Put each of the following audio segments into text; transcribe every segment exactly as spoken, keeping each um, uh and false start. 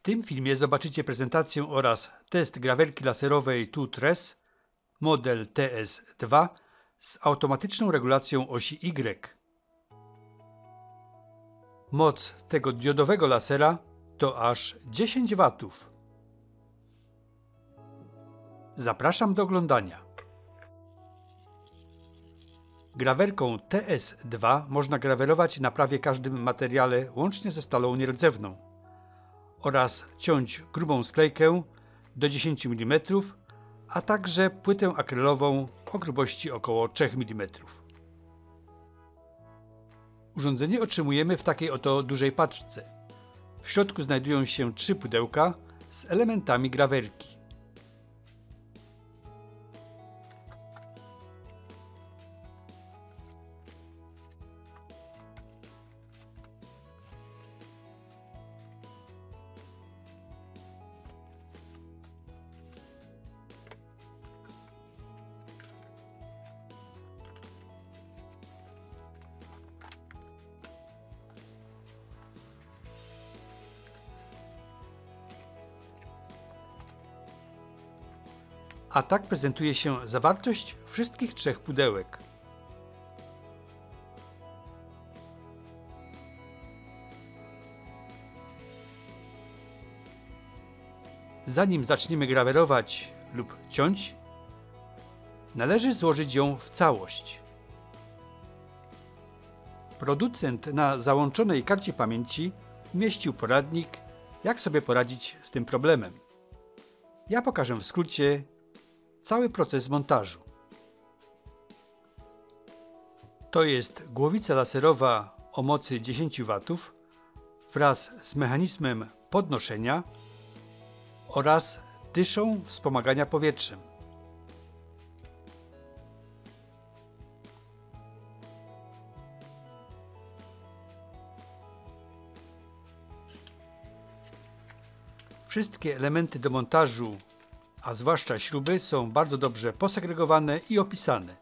tym filmie zobaczycie prezentację oraz test grawerki laserowej TwoTres model T S dwa z automatyczną regulacją osi Y. Moc tego diodowego lasera to aż dziesięć watów. Zapraszam do oglądania. Grawerką T S dwa można grawerować na prawie każdym materiale łącznie ze stalą nierdzewną oraz ciąć grubą sklejkę do dziesięciu milimetrów, a także płytę akrylową o grubości około trzech milimetrów. Urządzenie otrzymujemy w takiej oto dużej paczce. W środku znajdują się trzy pudełka z elementami grawerki. A tak prezentuje się zawartość wszystkich trzech pudełek. Zanim zaczniemy grawerować lub ciąć, należy złożyć ją w całość. Producent na załączonej karcie pamięci umieścił poradnik, jak sobie poradzić z tym problemem. Ja pokażę w skrócie cały proces montażu. To jest głowica laserowa o mocy dziesięć watów wraz z mechanizmem podnoszenia oraz dyszą wspomagania powietrzem. Wszystkie elementy do montażu, a zwłaszcza śruby, są bardzo dobrze posegregowane i opisane.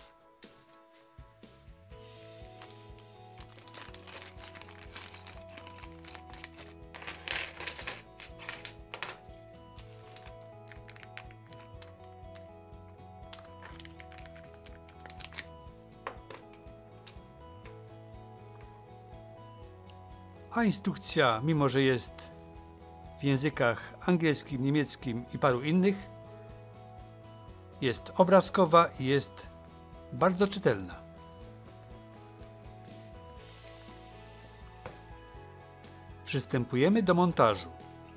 A instrukcja, mimo że jest w językach angielskim, niemieckim i paru innych, jest obrazkowa i jest bardzo czytelna. Przystępujemy do montażu.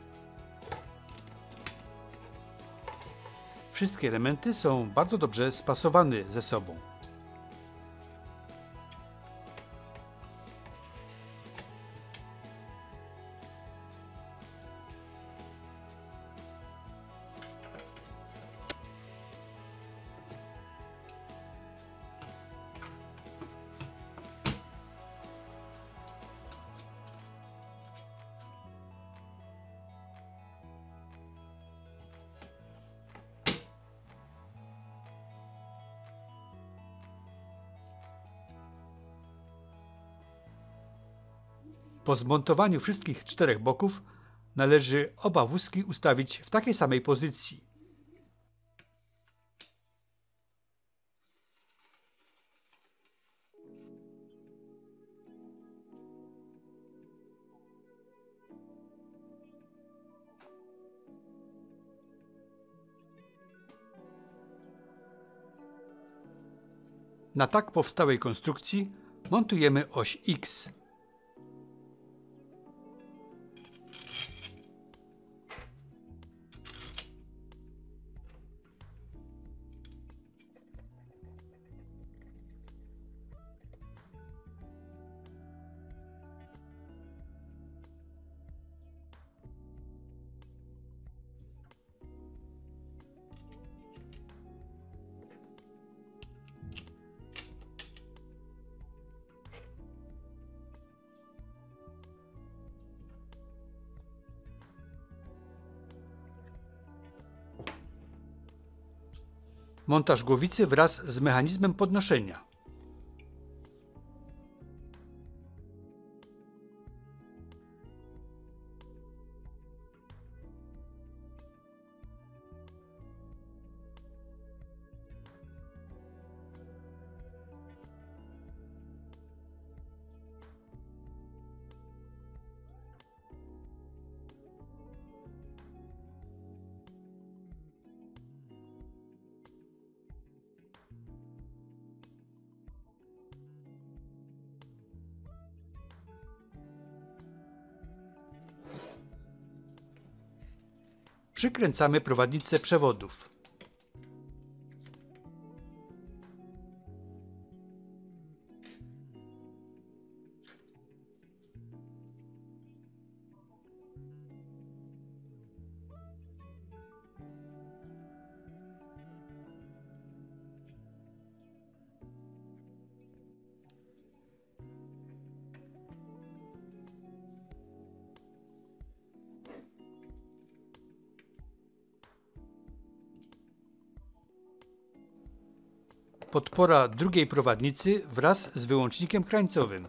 Wszystkie elementy są bardzo dobrze spasowane ze sobą. Po zmontowaniu wszystkich czterech boków należy oba wózki ustawić w takiej samej pozycji. Na tak powstałej konstrukcji montujemy oś X. Montaż głowicy wraz z mechanizmem podnoszenia. przykręcamy prowadnicę przewodów. Podpora drugiej prowadnicy wraz z wyłącznikiem krańcowym.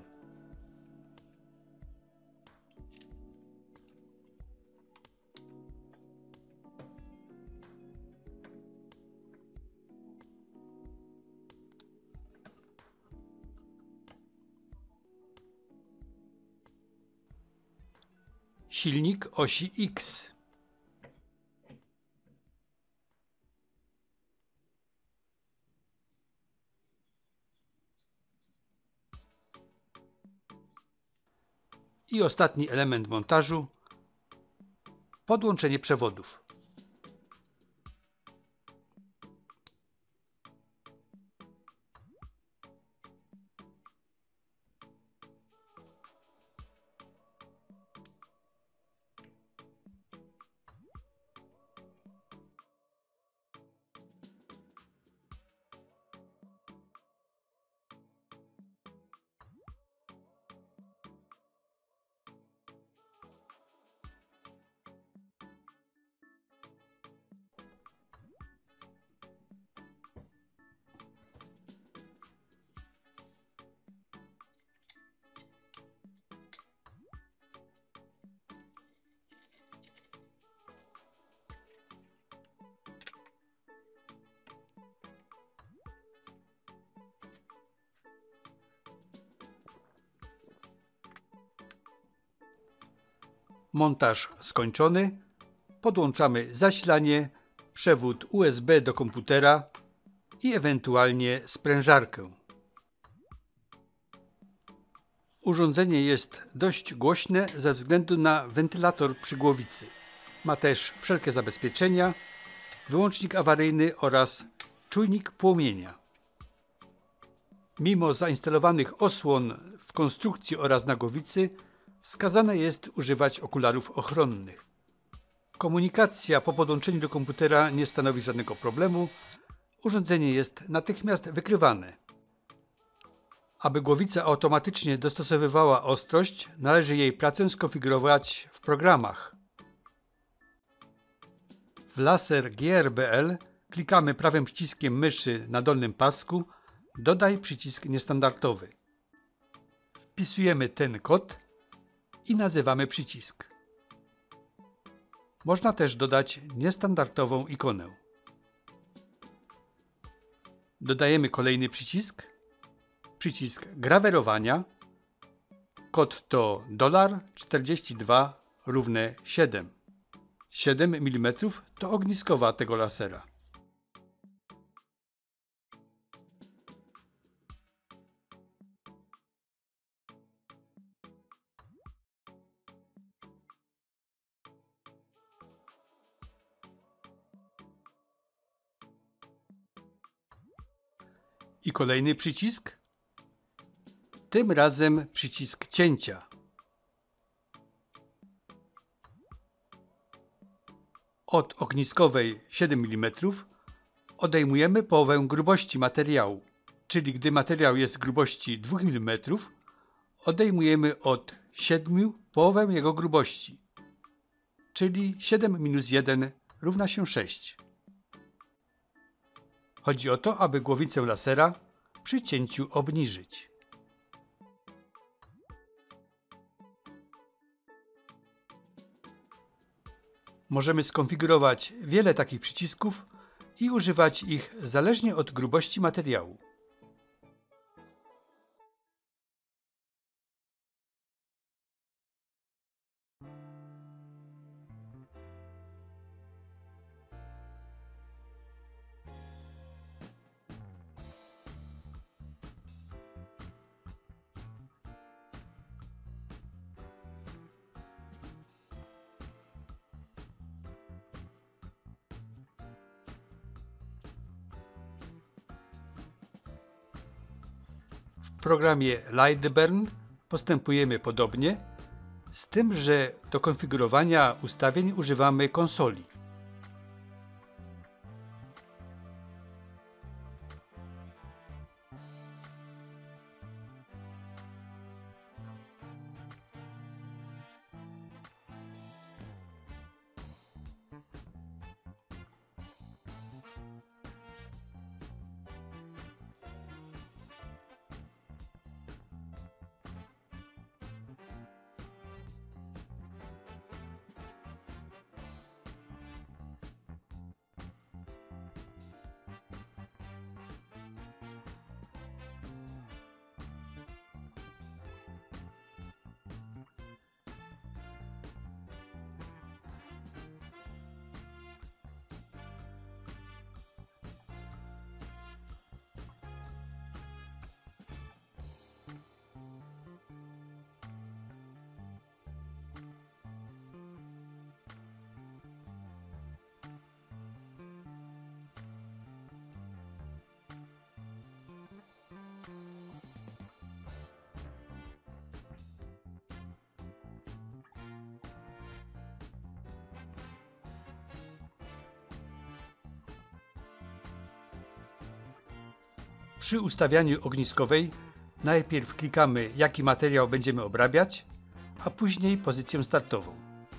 Silnik osi X. I ostatni element montażu – podłączenie przewodów. Montaż skończony. Podłączamy zasilanie, przewód U S B do komputera i ewentualnie sprężarkę. Urządzenie jest dość głośne ze względu na wentylator przy głowicy. Ma też wszelkie zabezpieczenia, wyłącznik awaryjny oraz czujnik płomienia. Mimo zainstalowanych osłon w konstrukcji oraz na głowicy, wskazane jest używać okularów ochronnych. Komunikacja po podłączeniu do komputera nie stanowi żadnego problemu. Urządzenie jest natychmiast wykrywane. Aby głowica automatycznie dostosowywała ostrość, należy jej pracę skonfigurować w programach. W laser G R B L klikamy prawym przyciskiem myszy na dolnym pasku Dodaj przycisk niestandardowy. Wpisujemy ten kod i nazywamy przycisk. Można też dodać niestandardową ikonę. Dodajemy kolejny przycisk, przycisk grawerowania. Kod to czterdzieści dwa równe siedem. siedem milimetrów to ogniskowa tego lasera. I kolejny przycisk, tym razem przycisk cięcia. Od ogniskowej siedem milimetrów odejmujemy połowę grubości materiału, czyli gdy materiał jest grubości dwa milimetry, odejmujemy od siedmiu połowę jego grubości, czyli siedem minus jeden równa się sześć. Chodzi o to, aby głowicę lasera przy cięciu obniżyć. Możemy skonfigurować wiele takich przycisków i używać ich zależnie od grubości materiału. programie Lightburn postępujemy podobnie, z tym, że do konfigurowania ustawień używamy konsoli. Przy ustawianiu ogniskowej najpierw klikamy, jaki materiał będziemy obrabiać, a później pozycję startową.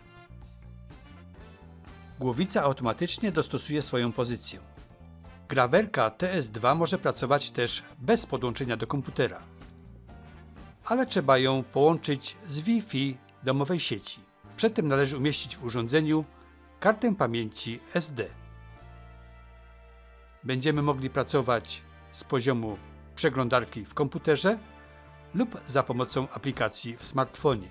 Głowica automatycznie dostosuje swoją pozycję. Grawerka T S dwa może pracować też bez podłączenia do komputera, ale trzeba ją połączyć z Wi-Fi domowej sieci. Przedtem należy umieścić w urządzeniu kartę pamięci S D. Będziemy mogli pracować z poziomu przeglądarki w komputerze lub za pomocą aplikacji w smartfonie.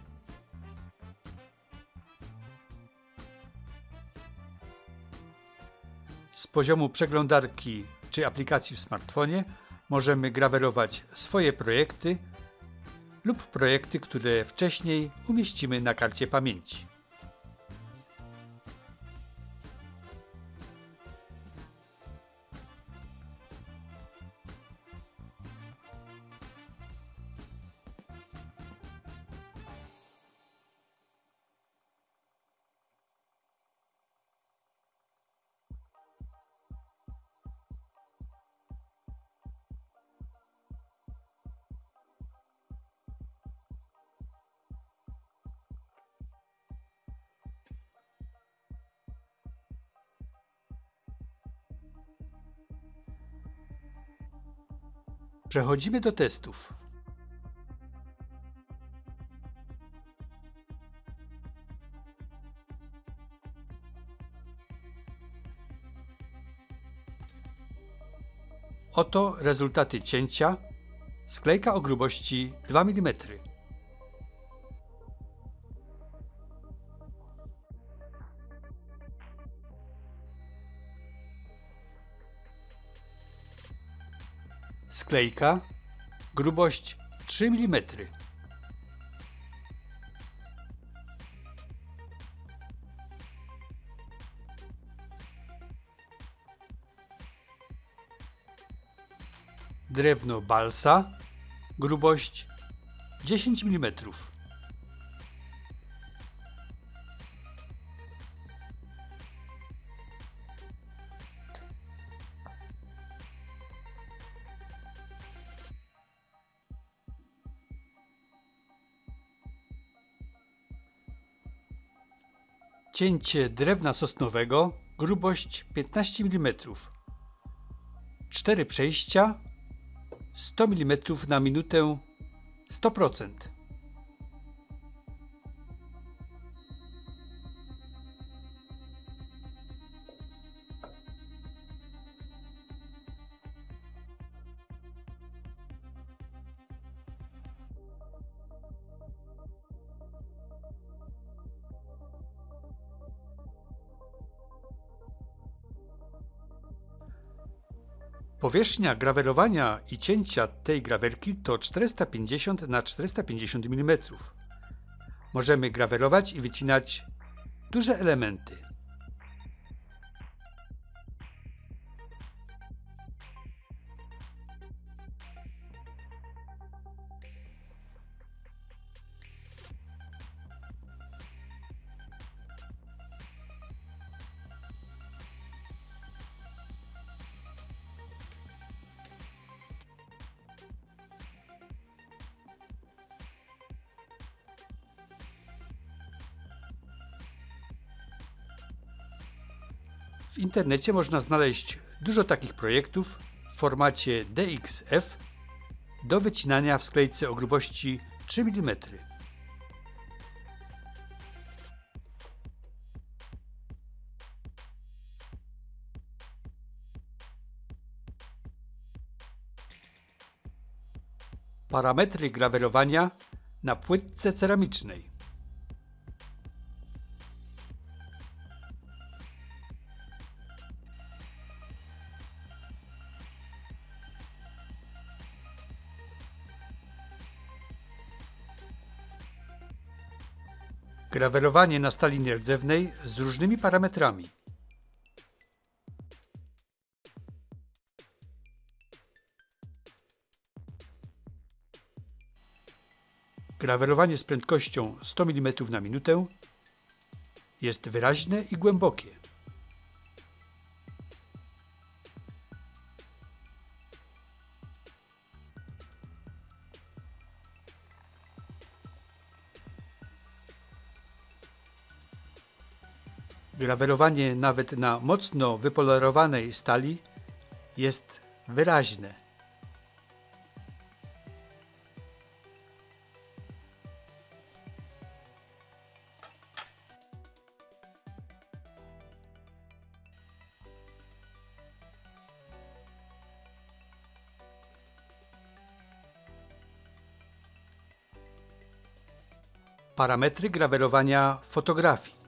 Z poziomu przeglądarki czy aplikacji w smartfonie możemy grawerować swoje projekty lub projekty, które wcześniej umieścimy na karcie pamięci. Przechodzimy do testów. Oto rezultaty cięcia. Sklejka o grubości dwa milimetry. Sklejka, grubość trzy milimetry. Drewno balsa, grubość dziesięć milimetrów. Cięcie drewna sosnowego, grubość piętnaście milimetrów. cztery przejścia, sto milimetrów na minutę, sto procent. Powierzchnia grawerowania i cięcia tej grawerki to czterysta pięćdziesiąt na czterysta pięćdziesiąt milimetrów. Możemy grawerować i wycinać duże elementy. internecie można znaleźć dużo takich projektów w formacie D X F do wycinania w sklejce o grubości trzy milimetry. Parametry grawerowania na płytce ceramicznej. Grawerowanie na stali nierdzewnej z różnymi parametrami. Grawerowanie z prędkością sto milimetrów na minutę jest wyraźne i głębokie. Grawerowanie nawet na mocno wypolerowanej stali jest wyraźne. Parametry grawerowania fotografii.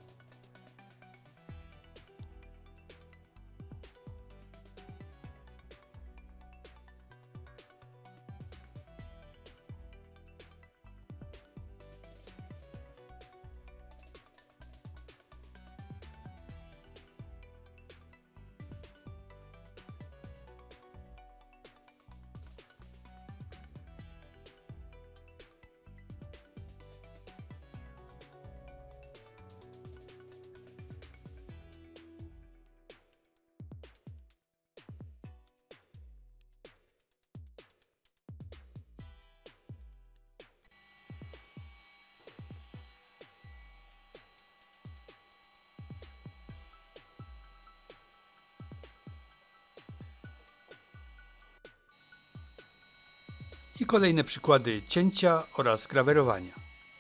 I kolejne przykłady cięcia oraz grawerowania.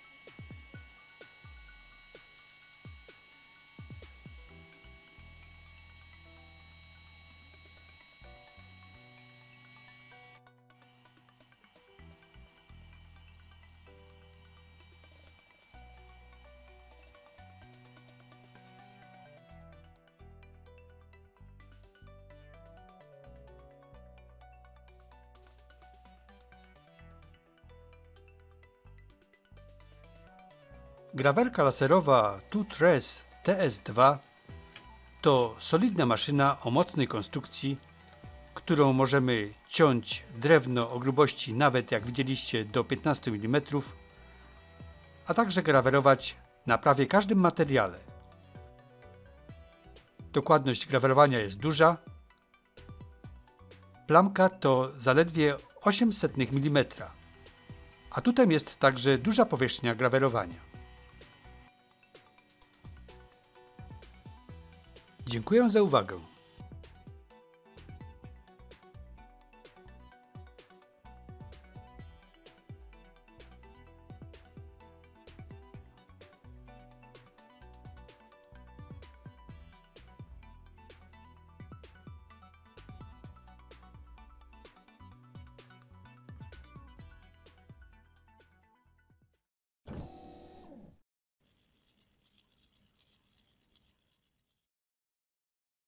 Grawerka laserowa TwoTres T S dwa to solidna maszyna o mocnej konstrukcji, którą możemy ciąć drewno o grubości nawet, jak widzieliście, do piętnastu milimetrów, a także grawerować na prawie każdym materiale. Dokładność grawerowania jest duża. Plamka to zaledwie osiem setnych milimetra, a tutaj jest także duża powierzchnia grawerowania. Dziękuję za uwagę.